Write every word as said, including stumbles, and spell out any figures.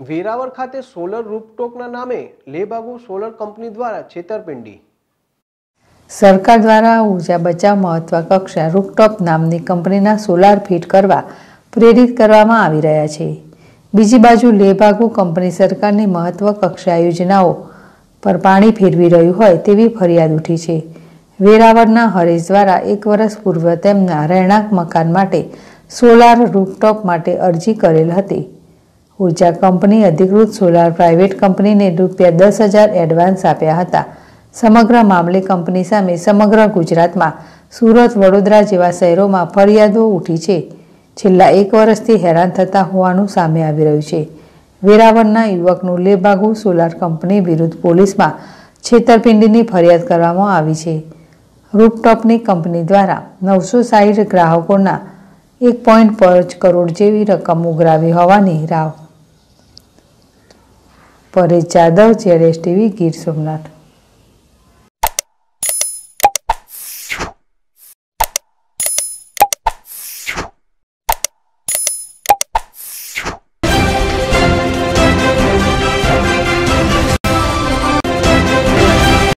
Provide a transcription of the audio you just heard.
વેરાવળ ખાતે સોલર રૂફટોપના નામે લેબાગુ solar company દ્વારા છેતરપિંડી। સરકાર દ્વારા ઉર્જા બચાવ મહત્વાકાંક્ષા રૂફટોપ નામની કંપનીના સોલાર ફિટ કરવા પ્રેરિત કરવામાં આવી રહ્યા છે। બીજી બાજુ લેબાગુ કંપની સરકારની મહત્વાકાંક્ષા યોજનાઓ પર પાણી ફેરવી રહ્યું હોય તેવી ફરિયાદ ઉઠી છે। વેરાવળના હરેશ દ્વારા એક વર્ષ પૂર્વ તેમના રહેણાંક મકાન માટે સોલાર રૂફટોપ માટે અરજી કરેલ હતી। ઉર્જા કંપની અધિકૃત સોલાર પ્રાઇવેટ કંપનીને રૂપિયા દસ હજાર એડવાન્સ આપ્યા હતા। સમગ્ર મામલે કંપની સામે સમગ્ર ગુજરાતમાં સુરત, વડોદરા જેવા શહેરોમાં ફરિયાદો ઉઠી છે। છેલ્લા એક વર્ષથી હેરાન થતા હોવાનું સામે આવી રહ્યું છે। વેરાવળના યુવકનું લેબાગુ સોલાર કંપની વિરુદ્ધ પોલીસમાં છેતરપિંડીની ફરિયાદ કરવામાં આવી છે। રૂફટોપની કંપની દ્વારા નવસો સાઠ ગ્રાહકોના એક પોઈન્ટ પાંચ કરોડ જેવી રકમ ઉઘરાવી હોવાની રાવ। Paresh Jadav, ZS TV, Gir Somnath.